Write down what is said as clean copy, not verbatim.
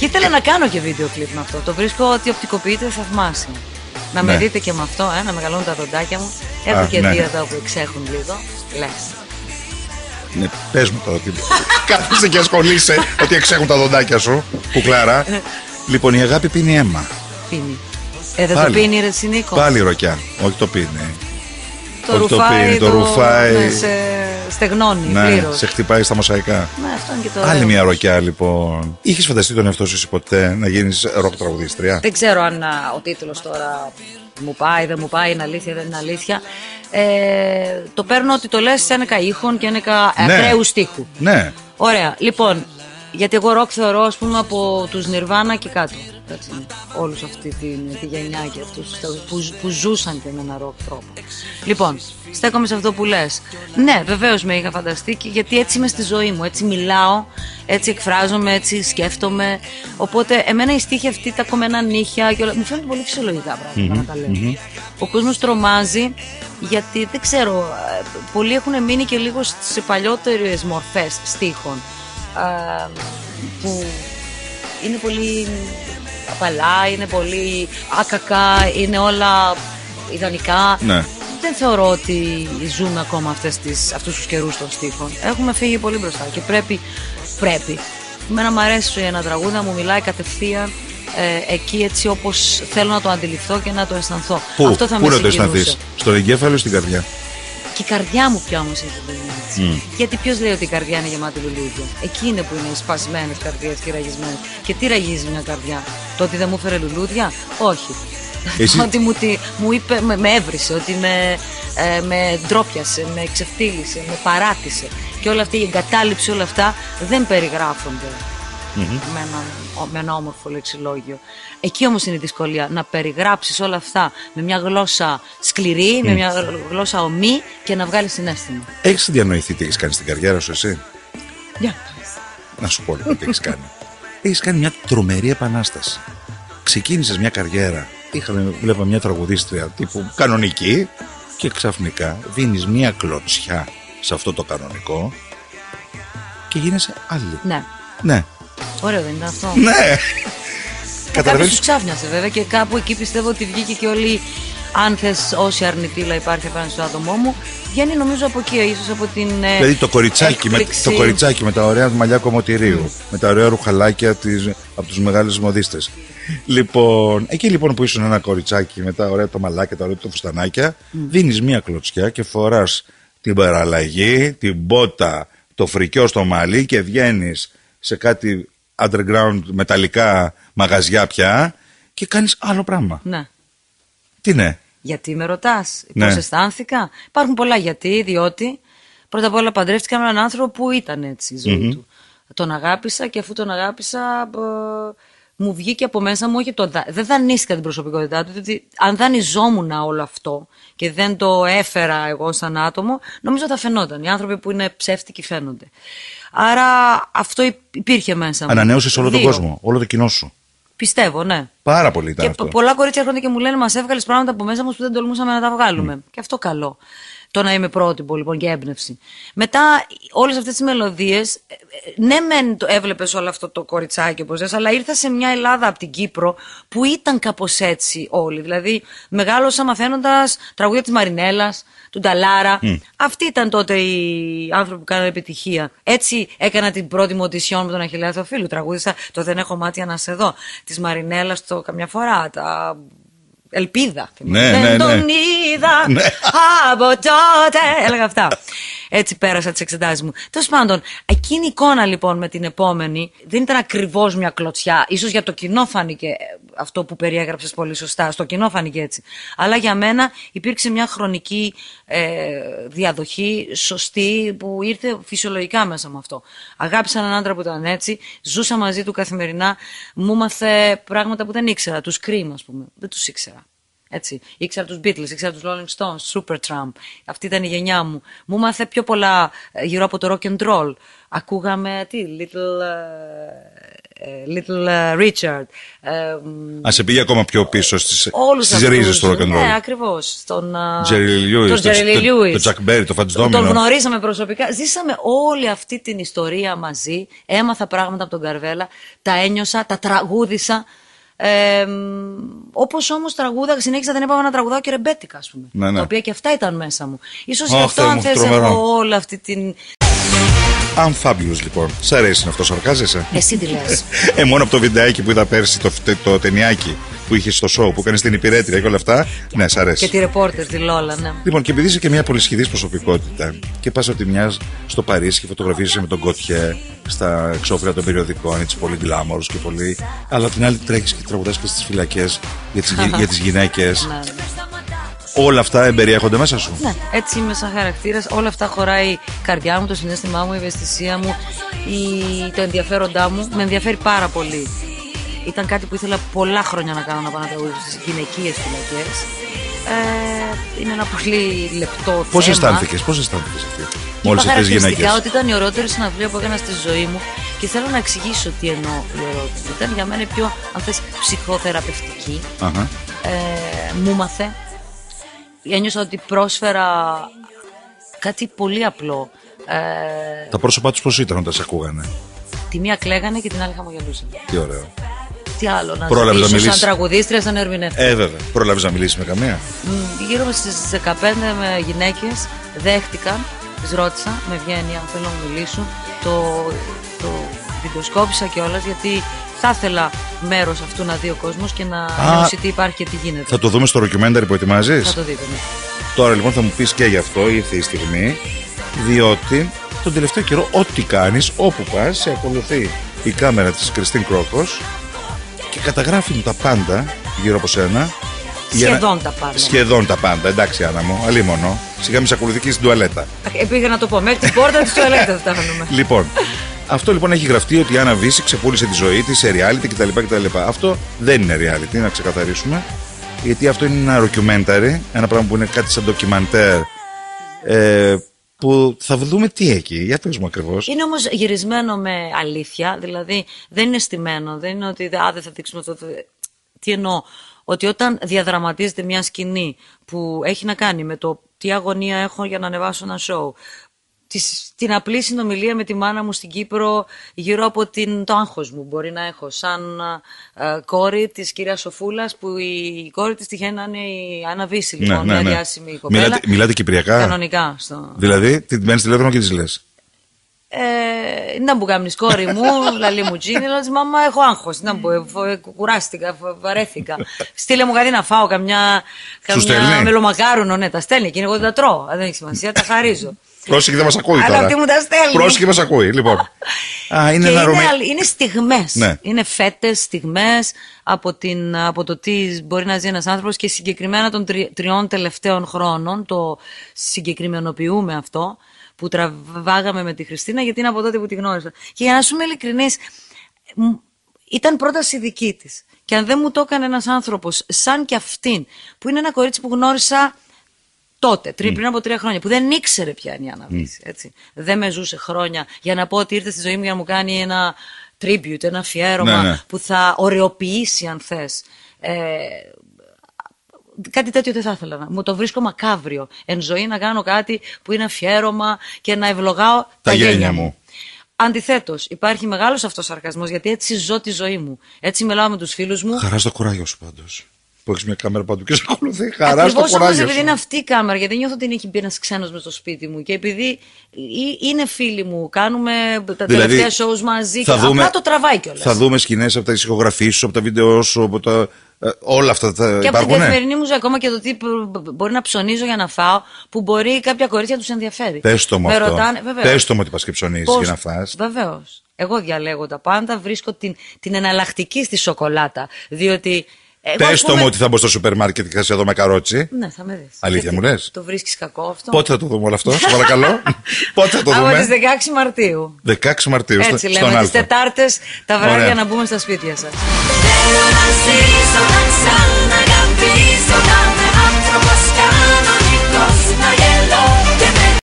Και ήθελα να κάνω και βίντεο κλιπ με αυτό. Το βρίσκω ότι οπτικοποιείται θαυμάσια. Να με δείτε και με αυτό, να μεγαλώνουν τα δοντάκια μου. Έχω και δύο εδώ που εξέχουν λίγο. Λες. Ναι, πες μου τώρα. Κάθεσαι και ασχολείσαι ότι εξέχουν τα δοντάκια σου, κουκλάρα. Λοιπόν, η αγάπη πίνει αίμα. Πίνει. Δεν το πίνει, ρε Νίκο. Πάλι ροκιά. Όχι, το πίνει. Το ρουφάει. Ναι, σε στεγνώνει. Ναι, πλήρως. σε χτυπάει στα μοσαϊκά. Ναι, αυτό είναι και το Άλλη μια ροκιά, λοιπόν. Είχες φανταστεί τον εαυτό σου εσύ ποτέ να γίνεις ροκ τραγουδίστρια? Δεν ξέρω αν ο τίτλος τώρα μου πάει, δεν μου πάει, είναι αλήθεια, δεν είναι αλήθεια. Το παίρνω ότι το λες σε ένεκα ήχων και ένεκα ακραίου στίχου. Ναι. Ωραία. Λοιπόν, γιατί εγώ ροκ θεωρώ, ας πούμε, από τους Nirvana και κάτω. Όλους αυτή τη γενιά και αυτούς που ζούσαν και με ένα ροκ τρόπο. Λοιπόν, στέκομαι σε αυτό που λες. Ναι, βεβαίως με είχα φανταστεί, γιατί έτσι είμαι στη ζωή μου. Έτσι μιλάω, έτσι εκφράζομαι, έτσι σκέφτομαι. Οπότε, εμένα η στίχη αυτή, τα κομμένα νύχια και όλα, μου φαίνονται πολύ φυσιολογικά πράγματα να τα λέω. Ο κόσμος τρομάζει, γιατί δεν ξέρω, πολλοί έχουν μείνει και λίγο σε παλιότερες μορφές στίχων. Που είναι πολύ απαλά, είναι πολύ άκακα, είναι όλα ιδανικά. Ναι. Δεν θεωρώ ότι ζούμε ακόμα αυτούς τους καιρούς των στίχων. Έχουμε φύγει πολύ μπροστά και πρέπει. Εμένα μου αρέσει ένα τραγούδι να μου μιλάει κατευθείαν εκεί, έτσι όπως θέλω να το αντιληφθώ και να το αισθανθώ. Αυτό θα πού με να το συγκινούσε. αισθανθείς, στον εγκέφαλο ή στην καρδιά? Και η καρδιά μου πια όμως έχει έτσι. Γιατί ποιος λέει ότι η καρδιά είναι γεμάτη λουλούδια? Εκεί είναι που είναι οι σπασμένες καρδιές και οι ραγισμένες. Και τι ραγίζει μια καρδιά? Το ότι δεν μου έφερε λουλούδια? Όχι. Ότι μου είπε, με έβρισε, ότι με ντρόπιασε, με ξεφτύλισε, με παράτησε. Και όλα αυτή η εγκατάλειψη, όλα αυτά δεν περιγράφονται με ένα όμορφο λεξιλόγιο. Εκεί όμως είναι η δυσκολία, να περιγράψεις όλα αυτά με μια γλώσσα σκληρή, με μια γλώσσα ομή και να βγάλεις συναίσθημα. Έχεις διανοηθεί τι έχεις κάνει στην καριέρα σου εσύ? Yeah. Να σου πω λοιπόν τι έχεις κάνει. Έχεις κάνει μια τρομερή επανάσταση. Ξεκίνησες μια καριέρα, βλέπα μια τραγουδίστρια τύπου κανονική, και ξαφνικά δίνεις μια κλωτσιά σε αυτό το κανονικό και γίνεσαι άλλη. Ναι. Ωραίο δεν είναι αυτό? Ναι. Κάποιος τους ξάφνιασε βέβαια, και κάπου εκεί πιστεύω ότι βγήκε και όλη, αν θες, όση αρνητήλα υπάρχει απέναντι στο άτομό μου, βγαίνει νομίζω από εκεί, ίσως από την δηλαδή το κοριτσάκι με τα ωραία μαλλιά κομμωτηρίου, με τα ωραία ρουχαλάκια από τους μεγάλους μοδίστες. Λοιπόν, εκεί λοιπόν που ήσουν ένα κοριτσάκι με τα ωραία τα μαλάκια, τα ωραία τα φουστανάκια, δίνεις μια κλωτσιά και φοράς την παραλλαγή, την μπότα, το φρικιό στο μαλλί και βγαίνεις σε κάτι underground μεταλλικά μαγαζιά πια και κάνεις άλλο πράγμα. Ναι. Τι ναι? Γιατί με ρωτάς, πώς αισθάνθηκα? Υπάρχουν πολλά γιατί, διότι πρώτα απ' όλα παντρεύτηκα με έναν άνθρωπο που ήταν έτσι η ζωή του. Τον αγάπησα και αφού τον αγάπησα μου βγήκε από μέσα μου, όχι δεν δανείστηκα την προσωπικότητά του, διότι αν δανειζόμουν όλο αυτό και δεν το έφερα εγώ σαν άτομο, νομίζω θα φαινόταν. Οι άνθρωποι που είναι ψεύτικοι φαίνονται. Άρα αυτό υπήρχε μέσα μου. Ανανέωσες όλο τον κόσμο, όλο το κοινό σου. Πιστεύω, ναι. Πάρα πολύ ήταν αυτό. Και πολλά κορίτσια έρχονται και μου λένε, μας έβγαλες πράγματα από μέσα μας που δεν τολμούσαμε να τα βγάλουμε. Και αυτό καλό. Το να είμαι πρότυπο λοιπόν και έμπνευση. Μετά όλες αυτές τις μελωδίες, ναι μεν το έβλεπες όλο αυτό το κοριτσάκι όπως λες, αλλά ήρθα σε μια Ελλάδα από την Κύπρο που ήταν κάπως έτσι όλοι. Δηλαδή μεγάλωσα μαθαίνοντας τραγούδια της Μαρινέλας, του Νταλάρα. Αυτοί ήταν τότε οι άνθρωποι που κάνανε επιτυχία. Έτσι έκανα την πρώτη μου οντισιόν με τον Αχιλλέα Θεοφίλου. Τραγούδισα το «Δεν έχω μάτια να σε δω» της Μαρινέλας το καμιά φορά. Ελπίδα. Δεν τον είδα από τότε. Έλεγα αυτά. Έτσι πέρασα τις εξετάσεις μου. Τέλος πάντων, εκείνη η εικόνα λοιπόν με την επόμενη δεν ήταν ακριβώς μια κλωτσιά. Ίσως για το κοινό φάνηκε αυτό που περιέγραψες πολύ σωστά. Στο κοινό φάνηκε έτσι. Αλλά για μένα υπήρξε μια χρονική διαδοχή σωστή που ήρθε φυσιολογικά μέσα με αυτό. Αγάπησα έναν άντρα που ήταν έτσι. Ζούσα μαζί του καθημερινά. Μου μάθε πράγματα που δεν ήξερα. Τους Cream, ας πούμε. Δεν τους ήξερα. Έτσι. Ήξερα τους Beatles, ήξερα τους Rolling Stones, Supertramp. Αυτή ήταν η γενιά μου. Μου μάθε πιο πολλά γύρω από το rock and roll. Ακούγαμε Little Little Richard. Σε πήγε ακόμα πιο πίσω στις ρίζες του rock and roll. Ναι, ακριβώς. Τον Jerry Lewis, τον Chuck Berry, τον Fats Domino. Τον γνωρίσαμε προσωπικά. Ζήσαμε όλη αυτή την ιστορία μαζί. Έμαθα πράγματα από τον Καρβέλα. Τα ένιωσα, τα τραγούδισα. Όπως όμως τραγούδα, συνέχισα, δεν έπρεπε να τραγουδάω και ρεμπέτικα, ας πούμε. Ναι. Τα οποία και αυτά ήταν μέσα μου. Ίσως γι' αυτό, αν θες, έχω όλη αυτή την. Unfabulous, λοιπόν. Σ' αρέσει αυτό, σαρκάζεσαι? Εσύ τι λες? Μόνο από το βιντεάκι που είδα πέρσι, το ταινιάκι που είχε στο show, που έκανε στην υπηρέτρια και όλα αυτά. Ναι, σ' αρέσει. Και τη ρεπόρτερ, τη Λόλα, ναι. Λοιπόν, και επειδή είσαι και μια πολυσχηδής προσωπικότητα και πας από τη μια στο Παρίσι και φωτογραφίζεσαι με τον Γκότιε στα εξώφυλλα των περιοδικών, έτσι πολύ γκλάμορος και πολύ. Αλλά την άλλη τρέχεις και τραγουδάς και στις φυλακές για τις γυναίκες. Ναι. Όλα αυτά εμπεριέχονται μέσα σου. Ναι, έτσι είμαι σαν χαρακτήρας. Όλα αυτά χωράει η καρδιά μου, το συναίσθημά μου, η ευαισθησία μου, το ενδιαφέροντά μου. Με ενδιαφέρει πάρα πολύ. Ήταν κάτι που ήθελα πολλά χρόνια να κάνω, να πάω να τραγουδήσω στις γυναικείες φυλακές. Είναι ένα πολύ λεπτό θέμα. Πώς αισθάνθηκες αυτή? Μόλις αυτές τις γυναίκες. Ότι ήταν η ωραιότερη συναυλία που έκανα στη ζωή μου και θέλω να εξηγήσω τι εννοώ η ερώτηση. Ήταν για μένα πιο, αν θες, ψυχοθεραπευτική. Μου μάθε. Ένιωσα ότι πρόσφερα κάτι πολύ απλό. Τα πρόσωπά τους πώς ήταν όταν σε ακούγανε? Τη μία κλαίγανε και την άλλη χαμογελούσαν. Τι ωραίο. Τι άλλο να ζητήσω σαν τραγουδίστρια, σαν ερμηνεύτρια. Βέβαια. Πρόλαβες να μιλήσεις με καμία? Γύρω στις 15 με γυναίκες δέχτηκαν, τις ρώτησα με ευγένεια αν θέλω να μου μιλήσουν. Το βιντεοσκόπησα κιόλας γιατί θα ήθελα μέρος αυτού να δει ο κόσμος και να νιώσει τι υπάρχει και τι γίνεται. Θα το δούμε στο ντοκιουμένταρι που ετοιμάζεις? Θα το δείτε, ναι. Τώρα λοιπόν θα μου πεις και γι' αυτό, ήρθε η στιγμή, διότι τον τελευταίο καιρό ό,τι κάνεις, όπου πας, σε ακολουθεί η κάμερα της Κριστίν Κρόκος και καταγράφει τα πάντα γύρω από σένα. Σχεδόν τα πάντα. Σχεδόν τα πάντα, εντάξει Άννα μου, αλίμονο. Σιγά μη σε ακολουθεί στην τουαλέτα. Πήγα να το πω, μέχρι την πόρτα της τουαλέτας φτάνουμε. Λοιπόν, αυτό λοιπόν έχει γραφτεί ότι η Άννα Βύση ξεπούλησε τη ζωή της σε reality κτλ. Αυτό δεν είναι reality, να ξεκαθαρίσουμε. Γιατί αυτό είναι ένα documentary, ένα πράγμα που είναι κάτι σαν ντοκιμαντέρ. Που θα δούμε τι εκεί, για πες μου ακριβώς. Είναι όμως γυρισμένο με αλήθεια, δηλαδή δεν είναι στημένο, δεν είναι ότι δεν θα δείξουμε αυτό. Τι εννοώ, ότι όταν διαδραματίζεται μια σκηνή που έχει να κάνει με το τι αγωνία έχω για να ανεβάσω ένα show, την απλή συνομιλία με τη μάνα μου στην Κύπρο γύρω από το άγχος μου μπορεί να έχω σαν κόρη της κυρίας Σοφούλας, που η κόρη της τυχαίνει να είναι η Άννα Βύση, λοιπόν, μια διάσημη κοπέλα. Μιλάτε κυπριακά? Κανονικά. Δηλαδή, την μένεις τηλέφωνο και της λες? Να μου κάνεις κόρη μου, λαλή μου τζίνι, λέω μάμα έχω άγχος, να μου κουράστηκα, βαρέθηκα. Στείλε μου κάτι να φάω, καμιά μελομακάρουνο, ναι, τα στέλνει και εγώ δεν τα τρώω, δεν έχει σημασία, τα χαρίζω. Πρόσεχε, δεν μας ακούει τώρα. Αλλά αυτή μου τα στέλνει. Πρόσεχε, μας ακούει, λοιπόν. Είναι στιγμές, ναι. Είναι φέτες, στιγμές από το τι μπορεί να ζει ένας άνθρωπος και συγκεκριμένα των 3 τελευταίων χρόνων, το συγκεκριμενοποιούμε αυτό, που τραβάγαμε με τη Χριστίνα, γιατί είναι από τότε που τη γνώρισα. Και για να σου είμαι ειλικρινής, ήταν πρόταση δική της. Και αν δεν μου το έκανε ένας άνθρωπος σαν και αυτήν, που είναι ένα κορίτσι που γνώρισα τότε, πριν από 3 χρόνια, που δεν ήξερε ποια είναι η Άννα Βύση, έτσι. Δεν με ζούσε χρόνια για να πω ότι ήρθε στη ζωή μου για να μου κάνει ένα tribute, ένα αφιέρωμα που θα ωρεοποιήσει, αν θες. Κάτι τέτοιο δεν θα ήθελα να. Μου το βρίσκω μακάβριο. Εν ζωή να κάνω κάτι που είναι αφιέρωμα και να ευλογάω τα γένια μου. Αντιθέτως, υπάρχει μεγάλος αυτός σαρκασμός, γιατί έτσι ζω τη ζωή μου. Έτσι μιλάω με τους φίλους μου. Χαρά στο κουράγιο σου πάντως. Που έχεις μια κάμερα παντού και σε ακολουθεί. Χαρά στο κουράγιο. Ακριβώς όμως επειδή είναι αυτή η κάμερα, γιατί νιώθω ότι έχει μπει ένας ξένος μες στο σπίτι μου και επειδή είναι φίλοι μου, κάνουμε τα τελευταία shows μαζί και απλά το τραβάει κιόλας. Θα δούμε σκηνές από τα ηχογραφίες σου, από τα βίντεο σου, από τα. Όλα αυτά τα και από την καθημερινή μου ζωή, ακόμα και το τι μπορεί να ψωνίζω για να φάω, που μπορεί κάποια κορίτσια να τους ενδιαφέρει. Πες το μου αυτό. Πες το μου ότι πας και ψωνίζεις για να φας. Βεβαίως. Εγώ διαλέγω τα πάντα, βρίσκω την εναλλακτική στη σοκολάτα. Διότι. Πες το μου ότι θα μπω στο σούπερ μάρκετ και θα σε δω με καρότσι. Ναι, θα με δεις. Αλήθεια μου λες? Το βρίσκεις κακό αυτό? Πότε θα το δούμε όλο αυτό, σε παρακαλώ? Πότε θα το δούμε? Από τις 16 Μαρτίου. 16 Μαρτίου, έτσι λέμε, τις Τετάρτες τα βράδια να μπούμε στα σπίτια σας.